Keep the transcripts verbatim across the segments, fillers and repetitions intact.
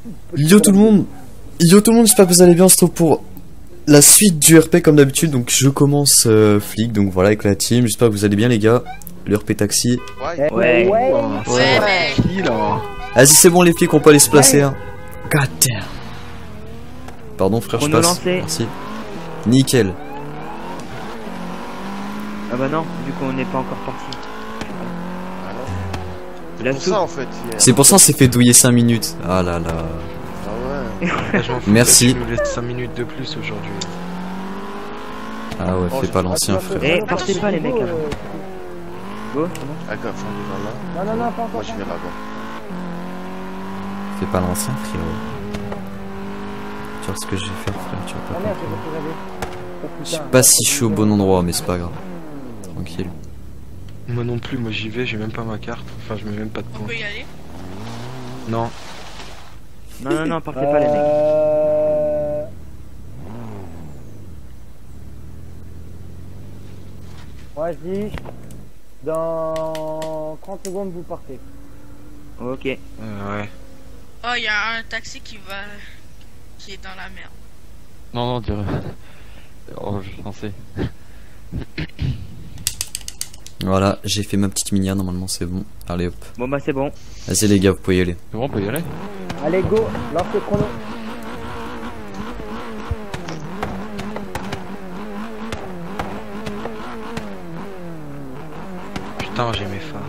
Yo tout le monde, yo tout le monde, j'espère que vous allez bien. On se retrouve pour la suite du R P comme d'habitude. Donc je commence euh, flic, donc voilà avec la team. J'espère que vous allez bien les gars. Le R P taxi. Ouais. Ouais. Ouais. Ouais, mec. Vas-y c'est bon les flics, on peut aller se placer. Hein. God damn. Pardon frère, je passe. Merci. Nickel. Ah bah non, vu qu'on n'est pas encore parti. C'est pour ça en fait. C'est pour ça on s'est fait douiller cinq minutes. Ah là là. Ah ouais. Merci. Tu nous laisses cinq minutes de plus aujourd'hui. Ah ouais, fais pas l'ancien frère. Eh, partez pas les mecs là. Go, Ah gars, faut aller là. Non, non, non, pas encore. Moi je vais là-bas. Fais pas l'ancien frérot. Tu vois ce que j'ai fait frère, tu vas pas comprendre. Je suis pas si chaud au bon endroit mais c'est pas grave. Tranquille. Moi non plus, moi j'y vais, j'ai même pas ma carte. Enfin, je mets même pas de On points. peut y aller? Non. Non, non, non, partez pas les mecs. Euh... Moi je dis, dans trente secondes vous partez. Ok. Euh, ouais. Oh, il y a un taxi qui va... qui est dans la merde. Non, non, dirais. Oh, je pensais. Voilà, j'ai fait ma petite minière, normalement c'est bon. Allez hop. Bon bah c'est bon. Vas-y les gars, vous pouvez y aller. C'est bon, on peut y aller. Allez go, lance le chrono. Putain, j'ai mes phares.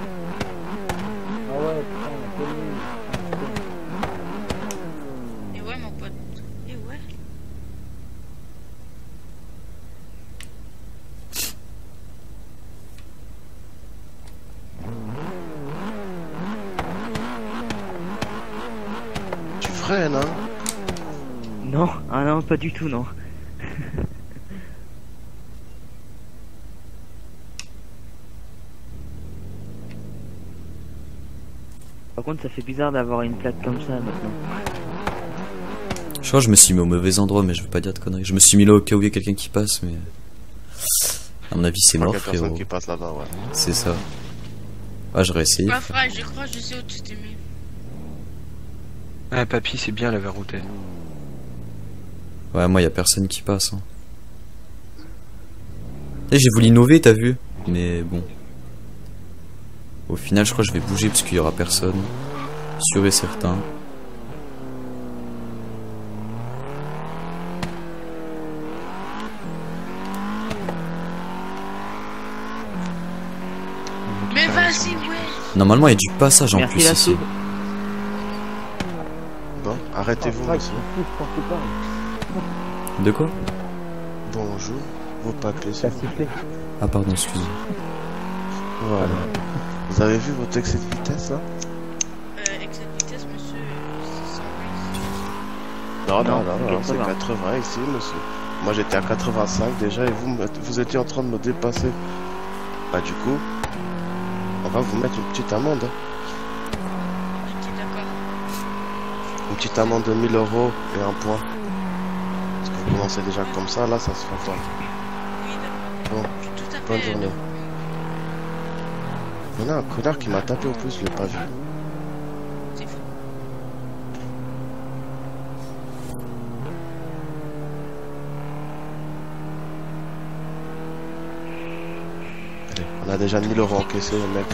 Ah ouais, putain, on a connu. Et ouais, mon pote. Et ouais. Tu freines, hein? Non, ah non, pas du tout, non. Par contre, ça fait bizarre d'avoir une plaque comme ça maintenant. Je crois que je me suis mis au mauvais endroit, mais je veux pas dire de conneries. Je me suis mis là au cas où il y a quelqu'un qui passe, mais... À mon avis c'est mort frérot. Qui passe là-bas, ouais. C'est ça. Ah j'aurais essayé. Ouais frère, je crois que je sais où tu t'es mis. Ah, papy, c'est bien la verrouté. Ouais, moi y a personne qui passe. Hein. Et j'ai voulu innover, t'as vu? Mais bon. Au final, je crois que je vais bouger parce qu'il y aura personne. Sûr et certain. Mais vas-y, ouais. Normalement, il y a du passage en Merci plus la ici. soupe. Bon, arrêtez-vous, Ah, monsieur. je pensais pas. De quoi? Bonjour. Vos papiers, Ça s'il vous sifflé. Ah pardon, excusez. Voilà. Vous avez vu votre excès de vitesse là? Euh, excès de vitesse, monsieur. c'est cent vingt. Non, Non, non, non, non, c'est quatre-vingts. quatre-vingts ici, monsieur. Moi j'étais à quatre-vingt-cinq déjà et vous, me- vous étiez en train de me dépasser. Bah, du coup, on va vous mettre une petite amende. Hein. Ok, d'accord. Une petite amende de mille euros et un point. Parce que vous commencez déjà comme ça, là ça se fait pas. Oui, d'accord. Bon, Je suis tout à bonne fait. journée. Il y en a un connard qui m'a tapé en plus, je l'ai pas vu. C'est fou. Allez, on a déjà mille euros encaissés, les mecs.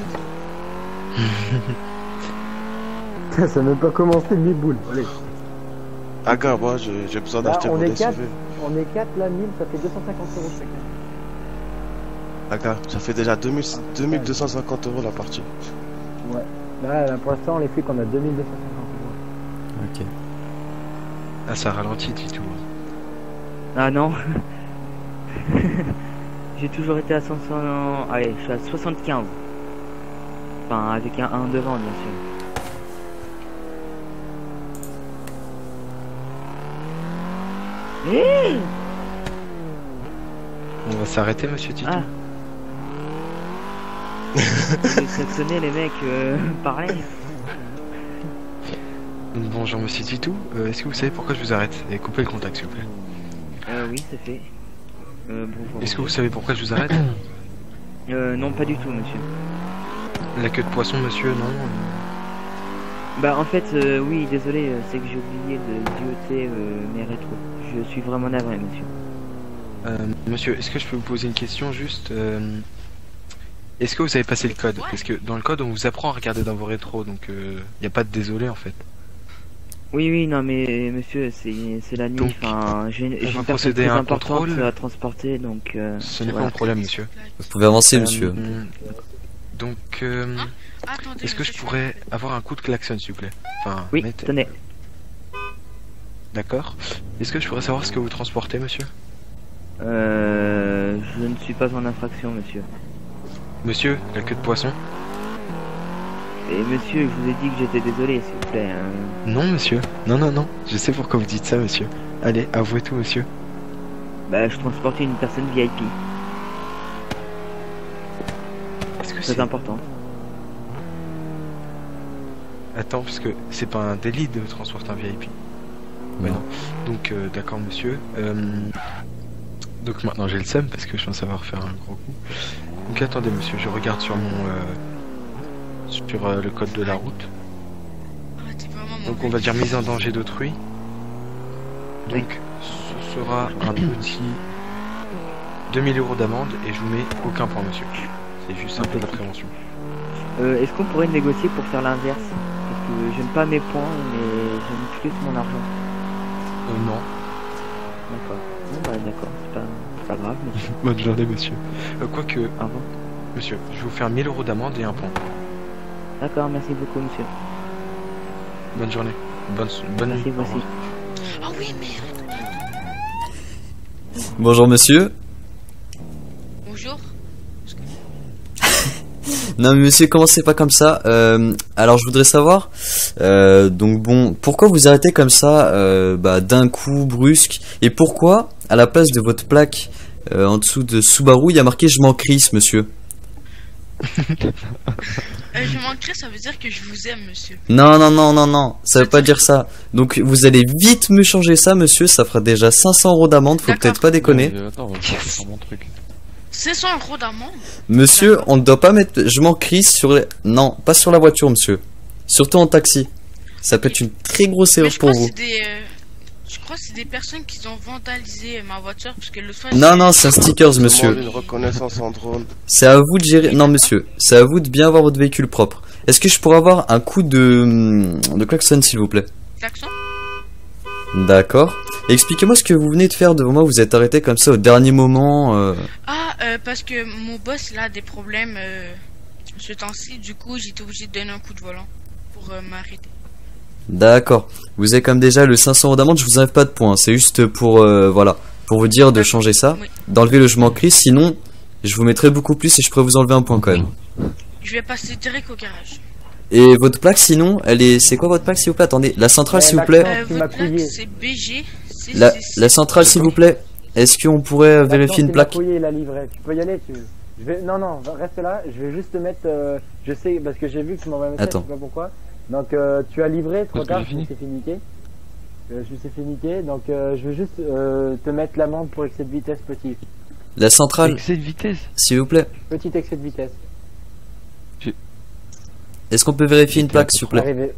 Ça n'a même pas commencé mes boules. Allez. Ah, gars, moi j'ai j'ai besoin Là, d'acheter on mon est S U V. quatre. On est quatre, là, mille, ça fait deux cent cinquante euros chacun. Ah, gars, ça fait déjà deux mille deux mille deux cent cinquante euros la partie. Ouais. Là, là, pour l'instant, on les fait qu'on a deux mille deux cent cinquante euros. Ok. Ah, ça ralentit du tout. Ah non. J'ai toujours été à cinq cents... Allez, je suis à soixante-quinze. Enfin, avec un un devant, bien sûr. Mmh. On va s'arrêter, monsieur Tito. Ah. Vous sanctionnez les mecs, euh, pareil. Bonjour, monsieur Tito. Euh, Est-ce que vous savez pourquoi je vous arrête? Et coupez le contact, s'il vous plaît. Euh, oui, c'est fait. Euh, bonjour. Est-ce que vous savez pourquoi je vous arrête? Euh, non, pas du tout, monsieur. La queue de poisson, monsieur, non. Bah en fait, euh, oui, désolé, euh, c'est que j'ai oublié de dioter euh, mes rétros. Je suis vraiment navré, monsieur. Euh, monsieur, est-ce que je peux vous poser une question juste euh, Est-ce que vous avez passé le code? Parce que dans le code, on vous apprend à regarder dans vos rétros, donc il euh, n'y a pas de désolé en fait. Oui, oui, non, mais monsieur, c'est c'est la nuit. Donc, Enfin, j'ai une, on j'ai va une personne procéder très à un importante contrôle. à transporter, donc. Euh, Ce n'est pas voilà. un problème, monsieur. Vous pouvez avancer, Euh, monsieur. Donc, euh, Attendez, est-ce que je monsieur, pourrais avoir un coup de klaxon, s'il vous plaît? Enfin, Oui, mettez- tenez. D'accord. Est-ce que je pourrais savoir ce que vous transportez, monsieur? Euh, je ne suis pas en infraction, monsieur. Monsieur, la queue de poisson? Et monsieur, je vous ai dit que j'étais désolé, s'il vous plaît. hein. Non, monsieur. Non, non, non. Je sais pourquoi vous dites ça, monsieur. Allez, avouez tout, monsieur. Bah, je transportais une personne V I P. Est-ce que Très c'est... important. Attends, parce que c'est pas un délit de transporter un V I P. Ouais, non. Donc, euh, d'accord, monsieur. Euh, Donc maintenant j'ai le seum parce que je pense savoir faire un gros coup. Donc attendez, monsieur, je regarde sur mon... Euh... sur euh, le code de la route. Ah, t'es vraiment Donc mauvais. on va dire mise en danger d'autrui. Donc ce sera un petit deux mille euros d'amende et je vous mets aucun point, monsieur. C'est juste un peu de la prévention. Euh, Est-ce qu'on pourrait négocier pour faire l'inverse? Parce que j'aime pas mes points, mais j'aime plus mon argent. Euh, non. D'accord. Bon, bah d'accord, c'est pas, c'est pas grave, monsieur. Bonne journée, monsieur. Euh, Quoique, Au revoir. monsieur, je vais vous faire mille euros d'amende et un point. D'accord, merci beaucoup, monsieur. Bonne journée. Bonne, bonne Merci, nuit. vous Au aussi. revoir. Ah oui, merde. Bonjour, monsieur. Bonjour. Non, mais monsieur, commencez pas comme ça. Euh, alors, je voudrais savoir, euh, donc bon, pourquoi vous arrêtez comme ça, euh, bah, d'un coup brusque, et pourquoi, à la place de votre plaque, euh, en dessous de Subaru, il y a marqué je m'en crisse, monsieur. Euh, je manquerai, ça veut dire que je vous aime, monsieur. Non, non, non, non, non, ça veut pas dire ça. Donc, vous allez vite me changer ça, monsieur, ça fera déjà cinq cents euros d'amende, faut D'accord. peut-être pas déconner. Euh, Attends, on va faire mon truc. cinq cents euros d'amende. Monsieur, on ne doit pas mettre je m'en crisse sur les... Non, pas sur la voiture, monsieur. Surtout en taxi. Ça peut être une très grosse Mais erreur je pour crois que vous. c'est des... euh, Je crois que c'est des personnes qui ont vandalisé ma voiture parce que le soir... Non, non, c'est un stickers, Demande monsieur. une reconnaissance en drone. C'est à vous de gérer. Non, monsieur, c'est à vous de bien avoir votre véhicule propre. Est-ce que je pourrais avoir un coup de, de klaxon, s'il vous plaît? Klaxon. D'accord. Expliquez-moi ce que vous venez de faire devant moi. Vous êtes arrêté comme ça au dernier moment. euh. Ah, euh, parce que mon boss, il a des problèmes euh, ce temps-ci. Du coup, j'étais obligé de donner un coup de volant pour euh, m'arrêter. D'accord. Vous avez comme déjà le cinq cents euros d'amende. Je vous enlève pas de points. C'est juste pour euh, voilà, pour vous dire de changer ça, Oui. d'enlever le je m'en crisse. Sinon, je vous mettrai beaucoup plus et je pourrais vous enlever un point quand même. Je vais passer direct au garage. Et votre plaque, sinon, elle est. C'est quoi votre plaque, s'il vous plaît? Attendez, la centrale, Eh, s'il vous Maxence. plaît. Ah, Euh, tu m'as votre plaque, couillé. c'est B G. La, la centrale, s'il vous plaît. Est-ce qu'on pourrait vérifier une plaque? Il a livré. Tu peux y aller. Tu... Je vais... Non, non, reste là. Je vais juste te mettre. euh, Je sais, parce que j'ai vu que tu m'envoies un message. Attends. Je sais pas pourquoi. Donc, euh, tu as livré. Tu Parce que regardes j'ai fini. si c'est fait niquer. Euh, je sais fait niquer. Donc, euh, je vais juste euh, te mettre l'amende pour excès de vitesse petit. La centrale, Excès de vitesse. s'il vous plaît. Petit excès de vitesse. Est-ce qu'on peut vérifier une plaque, s'il vous plaît? Arrivé.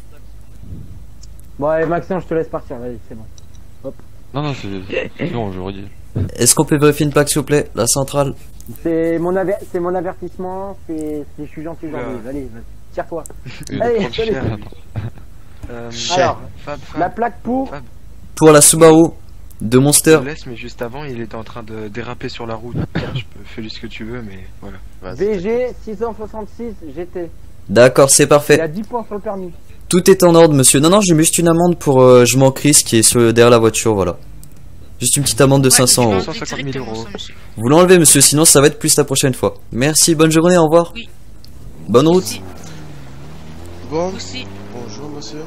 Bon, allez, Maxence, je te laisse partir. Vas-y, c'est bon. Non, non, c'est c'est bon, je redis. Est-ce qu'on peut vérifier une plaque, s'il vous plaît? La centrale. C'est mon, aver... c'est mon avertissement. C'est... c'est- Je suis gentil aujourd'hui. Oula. Allez, vas-y. Tire-toi. Euh, Allez, prendre salut. cher. Euh, Alors, Fab, Fab, la plaque pour. Pour la Subaru de je Monster. te laisse, mais juste avant, il était en train de déraper sur la route. Je peux faire ce que tu veux, mais voilà. Vas-y. V G six cent soixante-six G T. D'accord, c'est Il parfait. a dix points sur le permis. Tout est en ordre, monsieur. Non, non, j'ai juste une amende pour euh, je m'en crisse qui est sur, derrière la voiture, voilà. Juste une petite amende de cinq cents euros. cent cinquante mille euros. Vous l'enlevez, monsieur, sinon ça va être plus la prochaine fois. Merci, bonne journée, au revoir. Oui. Bonne route. Aussi, Bon, aussi. bonjour monsieur.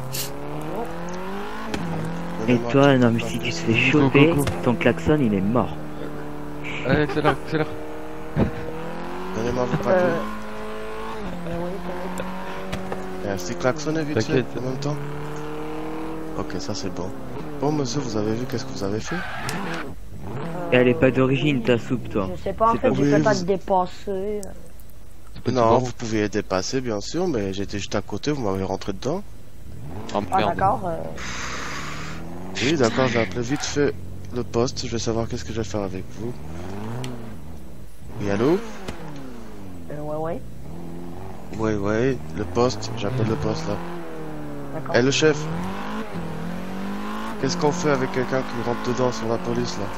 Et Donnez-moi toi, un non, petit mais peu si de tu te temps. fais Go, go, choper, go. ton klaxon, il est mort. Allez, accélère, accélère. Donnez-moi vos papiers. Et un petit klaxonné vite fait T'inquiète. en même temps. Ok, ça c'est bon. Bon monsieur, vous avez vu qu'est-ce que vous avez fait? Et elle est pas d'origine, ta soupe, toi. Je sais pas, en C'est fait, pas j'ai vrai, fait pas vous- de dépenser. C'est pas Non, tout vous pouviez dépasser, bien sûr, mais j'étais juste à côté, vous m'avez rentré dedans. bon. Oh Ah, merde. d'accord. euh, Oui, d'accord, je vais appeler vite fait le poste, je vais savoir qu'est-ce que je vais faire avec vous. Oui, allô? euh, ouais, ouais. Ouais, ouais, le poste, j'appelle le poste là. D'accord. Eh, le chef! Qu'est-ce qu'on fait avec quelqu'un qui rentre dedans sur la police là?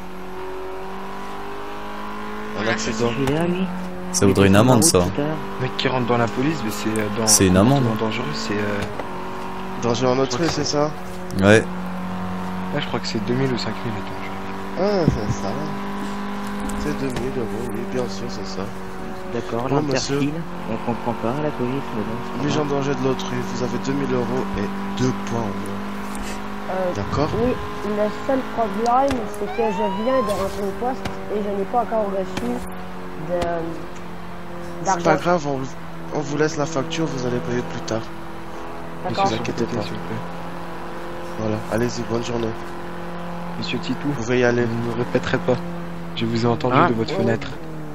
Un Voilà, accident. Il est là, lui. Ça voudrait une amende, ça. Le mec qui rentre dans la police, mais c'est euh, dans. C'est une amende. comportement dangereux, c'est. Euh... Danger en Je autre crois que c'est ça? Ouais. Là, je crois que c'est deux mille ou cinq mille, attends. Ah, c'est ça. C'est deux mille euros, oui, bien sûr, c'est ça. D'accord, Bon, monsieur. l'interfile. On comprend pas, la police, mais bon. c'est pas Mise en grave. danger de l'autrui, vous avez deux mille euros et deux points en moins. Euh, D'accord? oui, le seul problème, c'est que je viens de rentrer au poste et je n'ai pas encore reçu de C'est pas d'argent. grave, on, on vous laisse la facture, vous allez payer plus tard. D'accord. Monsieur, inquiétez pas. S'il vous plaît. Voilà, allez-y, bonne journée. Monsieur Titou, Vous pouvez y aller. vous ne répéterez pas. Je vous ai entendu Ah. de votre Ouais. fenêtre.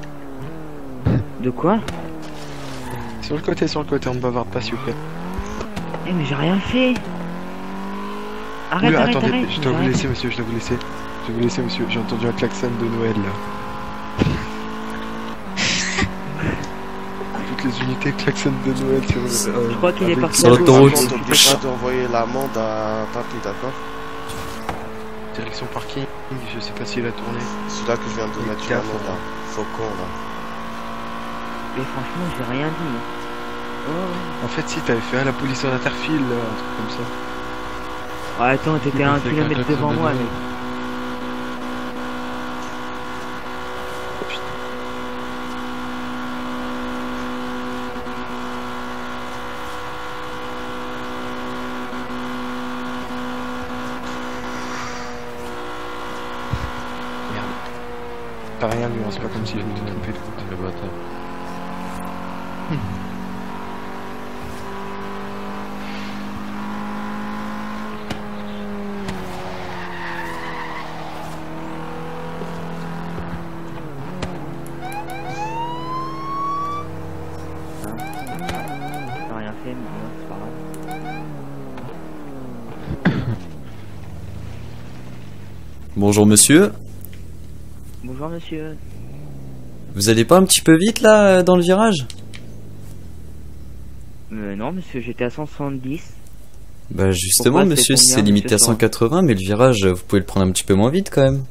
De quoi? Sur le côté, sur le côté, on ne bavarde pas, s'il vous plaît. Eh, mais j'ai rien fait. Arrête, Oui, arrête, attendez, arrête. je dois vous arrête. laisser, monsieur, je dois vous laisser. Je dois vous laisser, monsieur. J'ai entendu un klaxon de Noël, là. Toutes les unités klaxon de Noël sur le... euh, Je crois qu'il est avec- parti Sur à gauche. l'autoroute. Par contre, n'oubliez pas d'envoyer l'amende à papy, d'accord? Direction parking, je sais pas s'il a tourné. Celui-là que je viens de Il mettre est sur gaffe, l'amende, là. Faucon, là. Et franchement, j'ai rien dit. hein. Oh. En fait, si, t'avais fait à la police en interfile, là, un truc comme ça. Oh, attends, t'étais Il à un a fait kilomètre caca devant de moi, Noël. mec. Merde. T'as rien vu, hein, c'est pas comme si je m'étais trompé de route. Le bâtard. J'ai rien fait, mais bon, c'est pas grave. Bonjour, monsieur. Bonjour, monsieur. Vous allez pas un petit peu vite, là, euh, dans le virage? Euh, non, monsieur, j'étais à cent soixante-dix. Bah, justement, Pourquoi, c'est monsieur, combien, c'est limité à monsieur, cent quatre-vingts, mais le virage, vous pouvez le prendre un petit peu moins vite, quand même.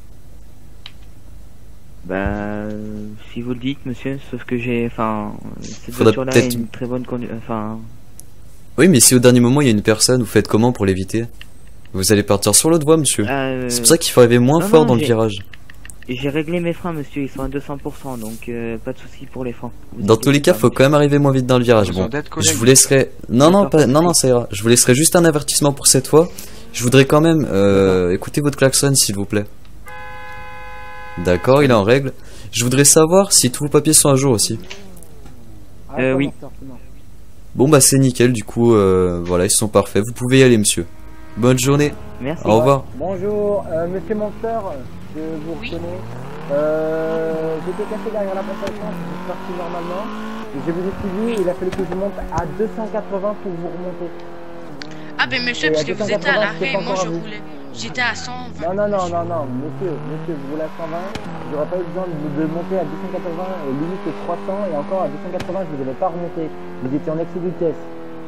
Bah, euh, si vous le dites, monsieur, sauf que j'ai, enfin, cette Faudra voiture-là peut-être- est une très bonne conduite, enfin, Oui, mais si au dernier moment, il y a une personne, vous faites comment pour l'éviter? Vous allez partir sur l'autre voie, monsieur. euh, C'est pour ça qu'il faut arriver moins non, fort non, dans le j'ai- virage. j'ai réglé mes freins, monsieur, ils sont à deux cents pour cent, donc euh, pas de souci pour les freins. Vous Dans tous les inquiétez cas, pas, faut monsieur. quand même arriver moins vite dans le virage. Besoin Bon, d'aide, je collègue. vous laisserai. Non, non, D'accord. pas... non, non, ça ira. Je vous laisserai juste un avertissement pour cette fois. Je voudrais quand même euh, écouter votre klaxon, s'il vous plaît. D'accord, il est en règle. Je voudrais savoir si tous vos papiers sont à jour aussi. Ah, Euh, comment oui. ça, non. Bon, bah c'est nickel. Du coup, euh, voilà, ils sont parfaits. Vous pouvez y aller, monsieur. Bonne journée. Merci. Au revoir. Bonjour, euh, monsieur Monster, je vous Oui. reconnais. Euh, J'étais caché derrière la pompe à essence, je suis parti normalement. Je vous ai suivi, il a fallu que je monte à deux cent quatre-vingts pour vous remonter. Ah ben monsieur, Et parce à que vous deux cent étiez à quatre-vingts, l'arrêt, c'était moi encore je à vous. roulais. J'étais à cent vingt. Non, non, non, non, non, monsieur, monsieur, vous roulez à cent vingt, j'aurais pas eu besoin de, de monter à deux cent quatre-vingts, et limite c'est trois cents, et encore à deux cent quatre-vingts, je ne devais pas remonter. Vous étiez en excès de vitesse.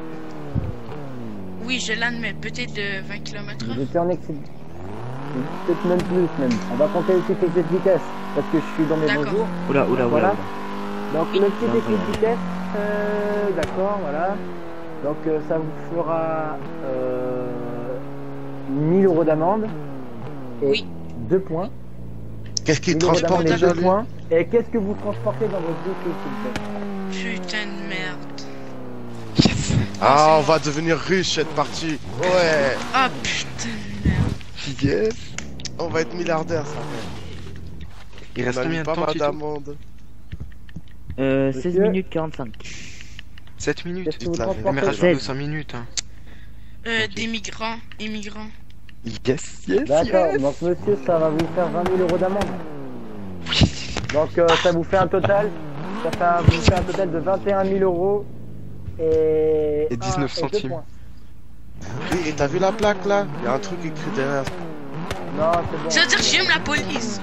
Oui, je l'admets, peut-être de vingt kilomètres Vous heure. étiez en excès de... Peut-être même plus, même. On va compter aussi l'excès de vitesse, parce que je suis dans mes D'accord. bons jours. Oula, oula, oula. Voilà. oula. Donc le petit Non, excès non. de vitesse, euh, d'accord, voilà. Donc euh, ça vous fera euh, mille euros d'amende et Oui. deux points. Qu'est-ce qu'il mille euros transporte d'amende et déjà, deux lui? points. Et qu'est-ce que vous transportez dans votre véhicule, s'il vous plaît? Putain de merde. Ah, on va devenir riche cette partie. Ouais, Ah putain de merde. yes. On va être milliardaire, ça. Il On reste a combien mis de pas temps, mal Titou? d'amende. Euh, Monsieur seize minutes quarante-cinq. sept minutes. Qu'est-ce que vous tu te l'avais- Mais transportez? rajoute de seize. cinq minutes, hein. Euh, Ok. des migrants, immigrants. Yes, yes, D'accord, yes. donc monsieur, ça va vous faire vingt mille euros d'amende. Donc euh, ça vous fait un total Ça fait un, vous fait un total de vingt et un mille euros et... Et dix-neuf un- et deux centimes. points. Oui, et t'as vu la plaque là? Il y a un truc écrit derrière. Non, c'est bon. Ça veut dire que j'aime la police.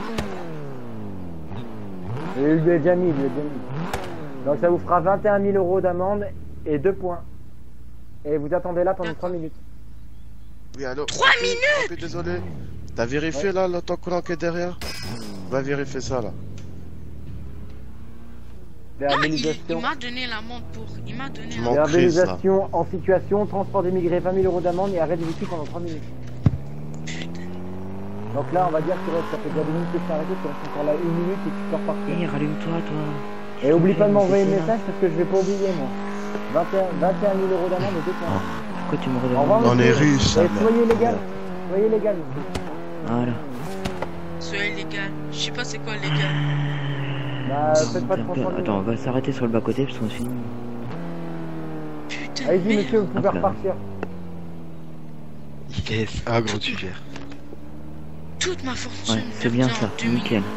Il lui a déjà mis, il lui a déjà mis. Donc ça vous fera vingt et un mille euros d'amende et deux points. Et vous attendez là pendant trois minutes. Oui, allô? Trois Papy, minutes papy, désolé. T'as vérifié là l'autocollant qui est derrière? Va vérifier ça là. Ah, il, il Verbalisation. m'a donné l'amende pour. Il m'a donné Tu l'amende. m'en pries, ça. Verbalisation en situation, transport d'immigrés, vingt mille euros d'amende et arrêt de véhicule pendant trois minutes. Donc là, on va dire que ça fait déjà deux minutes que je t'ai arrêté, tu restes encore là une minute et tu peux repartir. Eh, rallume-toi, toi. Et oublie pas de m'envoyer le C'est ça. message parce que je vais pas oublier moi. vingt et un vingt et un mille euros d'amende et deux points. Pourquoi tu me Au revoir, redemandes On est monsieur. riche, ça, Et merde. soyez légal. Soyez légal. Voilà. Soyez légal. Je sais pas c'est quoi légal. Bah, faites pas de Un peu- transport. Attends, on va s'arrêter sur le bas-côté parce que sinon... Putain. Allez-y, merde. monsieur, vous pouvez Hop là. repartir. Yes, ah gros tu gères. Toute ma fortune. Ouais, c'est bien perdue ça, en deux minutes. nickel.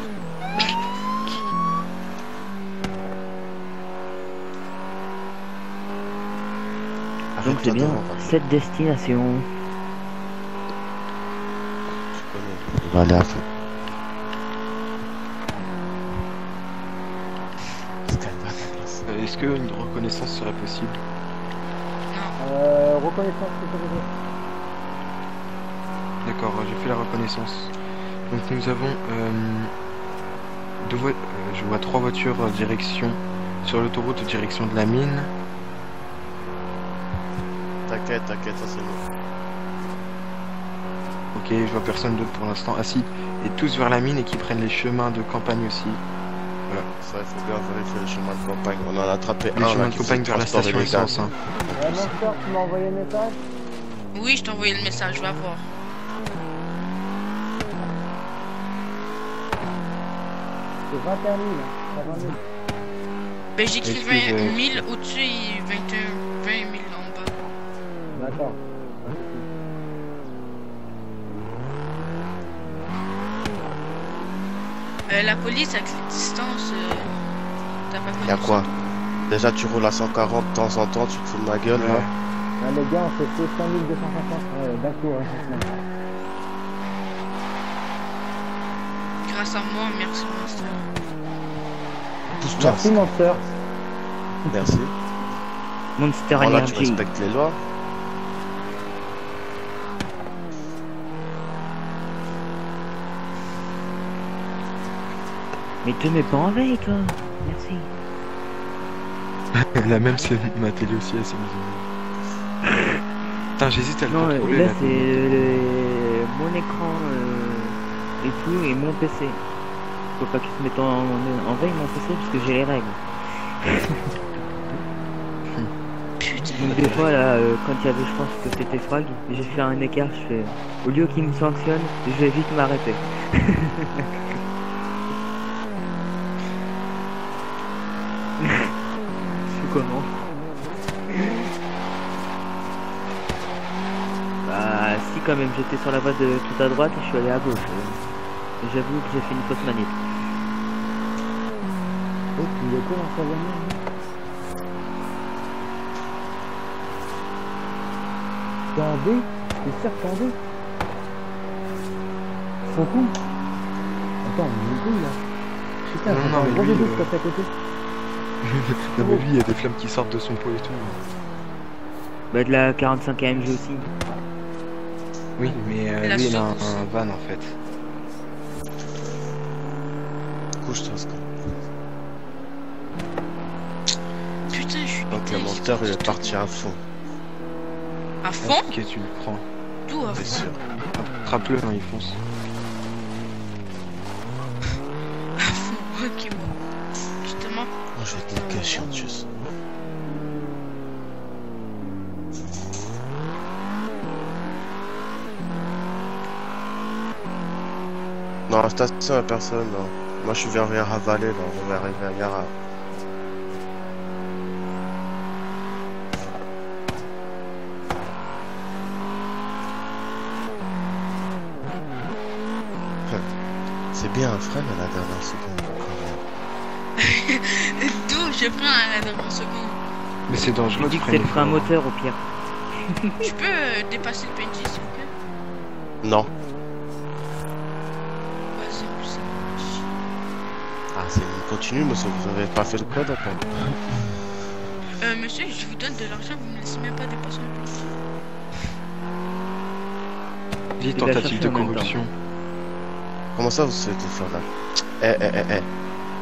Donc c'est Arrête-toi bien, devant, papy. cette destination. Tu connais. Il va aller à fond. Est-ce qu'elle va à ta place? Euh, Est-ce qu'une reconnaissance serait possible? Euh, reconnaissance sécurisée. D'accord, j'ai fait la reconnaissance. Donc nous avons euh, deux vo- euh, je vois trois voitures euh, direction sur l'autoroute direction de la mine. T'inquiète, t'inquiète, ça c'est nous. Ok, je vois personne d'autre pour l'instant. Ah si, et tous vers la mine et qui prennent les chemins de campagne aussi. Ça, il faut bien vérifier le chemin de campagne. On en a attrapé Les un chemins là de qui campagne faisait vers la transport station illégal. essence. Hein. Ouais, mon soeur, tu m'as envoyé un message. Oui, je t'ai envoyé le message, va voir. C'est vingt et un mille. Hein. Pas vingt mille. Ben j'écris Excusez. vingt mille au-dessus et vingt et un, vingt mille en bas. D'accord. Euh, la police avec les distances, euh, t'as pas Y'a connu quoi? ça? Déjà, tu roules à cent quarante de temps en temps, tu te fous de ma gueule là. Ah, les gars, on s'est fait cinq mille deux cent cinquante euh, d'un coup. Hein, cette semaine. Grâce à moi, merci Monster. Pousse-toi. Merci, mon soeur. Merci. Monster Voilà, tu Energy. respectes les lois. Mais te mets pas en veille, toi. Merci. La même c'est ma télé aussi, elle s'est mise en veille. Putain, j'hésite à le Non, contrôler. là la c'est télé. le- mon écran euh, et tout, et mon P C. Faut pas qu'il se mette en, en, en veille mon P C parce que j'ai les règles. Putain. Donc des fois là, euh, quand il y avait, je pense que c'était Frag, j'ai fait un écart, je fais, au lieu qu'il me sanctionne, je vais vite m'arrêter. Je suis comment? Bah si quand même, j'étais sur la voie de tout à droite et je suis allé à gauche. euh. Et j'avoue que j'ai fait une fausse manip. Oh, tu es quoi dans sa voiture? T'es en D? T'es sûr que t'es en D? Son coup? Attends, on est où là? Putain, Non, j'ai non, un mais gros lui, bébé euh, qui passe à côté. Non mais lui, il y a des flammes qui sortent de son pot et tout. Bah de la quarante-cinq A M G aussi. Oui, mais euh, La lui, il a un, sauce. un van en fait. Couche-toi, Scott. Putain, je suis Donc putain, le monteur il est parti à fond, À fond? Ok, tu le prends. D'où à c'est fond? sûr. Attrape-le quand il fonce. À fond, ok, bon. Justement, Oh, je vais te niquer, chiantus. Non, à la station, y'a personne, non. Moi, je suis vers vers Ravaler, là. On va arriver à Yara. C'est bien un frein à la dernière seconde, quand même. d'où J'ai pris un à la dernière seconde. Mais c'est Je dangereux. dis de que c'est le freiner frein fort. moteur au pire. Je peux euh, dépasser le P N J s'il vous plaît? Non. Vas-y, en plus ça marche. Ah, c'est une continue, monsieur. Vous avez pas fait le code encore. Euh, monsieur, je vous donne de l'argent, vous me laissez même pas dépasser le P N J. Dis Il va tentative chercher de en même temps. corruption. Comment ça, vous savez tout faire là? Eh, eh, eh, eh.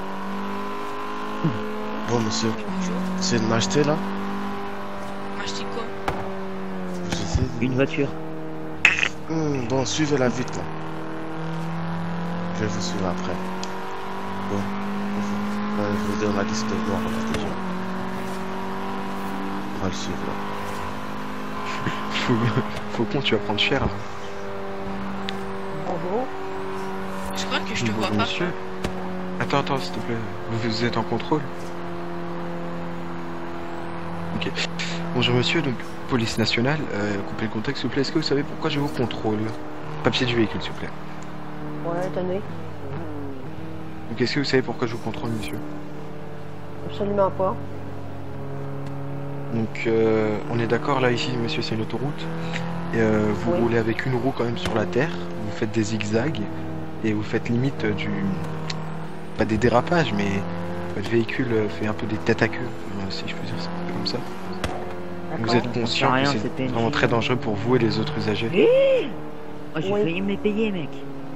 Bon, monsieur, Oui, bonjour. vous essayez de m'acheter là? M'acheter quoi? J'essaie de- Une voiture. Hmm, bon, suivez-la vite là. Je vais vous suivre après. Bon. Euh, je vous donne la liste de noirs là déjà. On va le suivre là. Faut, faut con, tu vas prendre cher là. Bonjour. Je crois que je te vois Bonjour, pas. monsieur. Attends, attends, s'il te plaît. Vous, vous êtes en contrôle? Ok. Bonjour monsieur, donc police nationale, euh, coupez le contact s'il vous plaît. Est-ce que vous savez pourquoi je vous contrôle? Papier du véhicule s'il vous plaît. Ouais, tenez. Donc est-ce que vous savez pourquoi je vous contrôle monsieur? Absolument pas. Donc euh, on est d'accord là ici monsieur, c'est une autoroute. Et euh, vous Oui. roulez avec une roue quand même sur la terre, vous faites des zigzags et vous faites limite euh, du... pas des dérapages mais votre véhicule euh, fait un peu des têtes à queue, euh, si je peux dire ça comme ça. Vous D'accord. êtes Ça conscient sert à que rien, c'est c'est P N J. vraiment très dangereux pour vous et les autres usagers. Oh, j'ai Oui. failli me les payer, mec.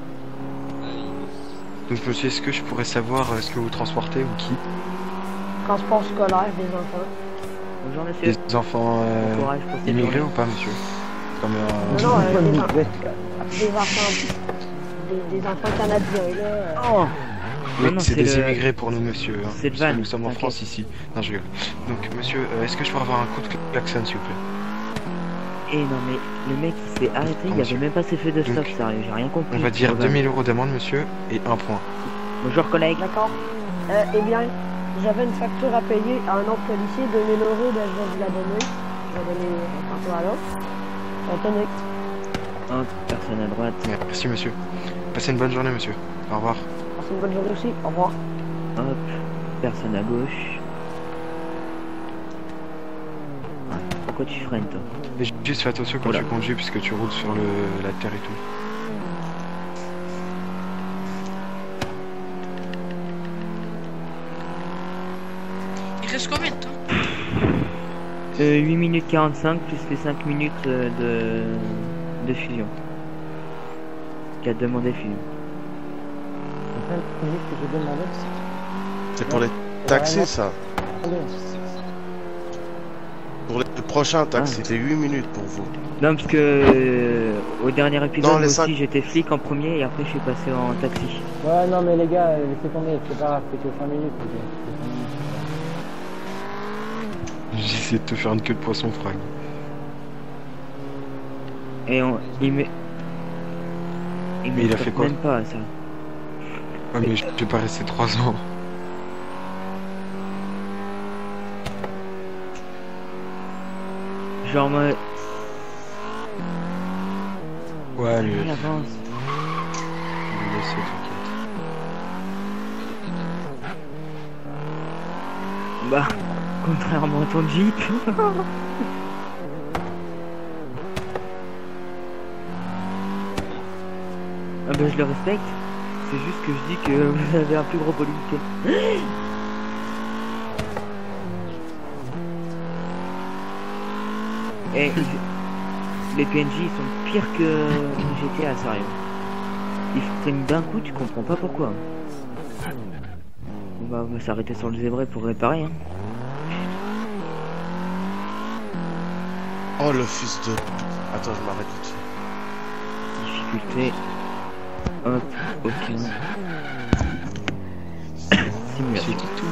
Donc monsieur, est-ce que je pourrais savoir euh, ce que vous transportez ou qui? Transport scolaire des enfants. Bonjour, monsieur. Des enfants euh, Bon courage pour cette immigrés journée. ou pas monsieur? Comme euh, Non, non, euh, des, en- des enfants. Des, des enfants canadiens, là. Oh oui, non, non, c'est c'est des le- immigrés pour nous monsieur. Hein, c'est le parce que van, nous sommes en t'inquiète. France ici. Non je rigole. Donc monsieur, euh, est-ce que je peux avoir un coup de klaxon s'il vous plaît? Eh non, mais le mec il s'est arrêté, il Monsieur. avait même pas ses feux de stop, Donc, sérieux, j'ai rien compris. On va dire Regarde. deux mille euros d'amende monsieur et un point. Bonjour, collègue. D'accord. Euh, eh bien, j'avais une facture à payer à un autre policier, deux mille euros, ben, je vais vous la donner. Je vais donner tantôt à l'autre. Euh, tenez. Hop, personne à droite. Merci monsieur. Passez une bonne journée monsieur. Au revoir. Passez une bonne journée aussi. Au revoir. Hop, personne à gauche. Pourquoi tu freines, toi? Et juste fais attention quand Oula. tu conduis puisque tu roules sur le, la terre et tout. Il reste combien de temps? Euh, huit minutes quarante-cinq plus les cinq minutes euh, de, de fusion. Qui a demandé fusion. C'est pour les taxis ça. Pour les le prochain taxi, Ah. c'était huit minutes pour vous. Non, parce que euh, au dernier épisode Non, les moi cinq- aussi j'étais flic en premier et après je suis passé en taxi. Ouais, non, mais les gars, euh, laissez tomber, c'est pas grave, c'est que cinq minutes. les gars, c'est cinq minutes. J'essaie de te faire une queue de poisson frag. Et on, il me. Il Mais me il a stoppe fait quoi? même pas ça. Ouais mais je vais pas rester trois ans. Genre moi. Ouais mais... Il avance. Je vais laisser, t'inquiète. Bah, contrairement à ton Jeep. Ah bah je le respecte. C'est juste que je dis que vous avez un plus gros volume que... Et les P N J ils sont pires que G T A, sérieux. Ils freinent d'un coup, tu comprends pas pourquoi. On va, on va s'arrêter sur le zébré pour réparer. Hein. Oh le fils de... Attends, je m'arrête tout de suite. Difficulté. Hop, ok. Simulation. Monsieur Titou.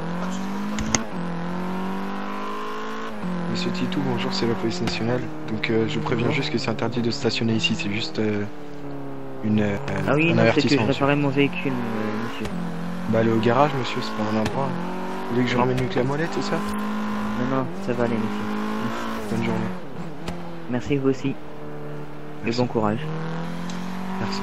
Monsieur Titou, bonjour, c'est la police nationale. Donc euh, je vous préviens juste que c'est interdit de stationner ici, c'est juste euh, une, euh, Ah oui, un non, c'est que avertissement. je monsieur. réparais mon véhicule, euh, monsieur. Bah allez au garage monsieur, c'est pas un endroit. Vous voulez que je ramène une clé à molette, c'est ça? Non, non, ça va aller, monsieur. Bonne journée. Merci, vous aussi. Et Merci. bon courage. Merci.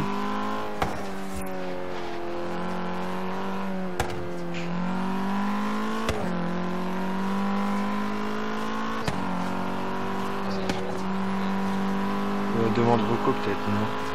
demande reco peut-être, non?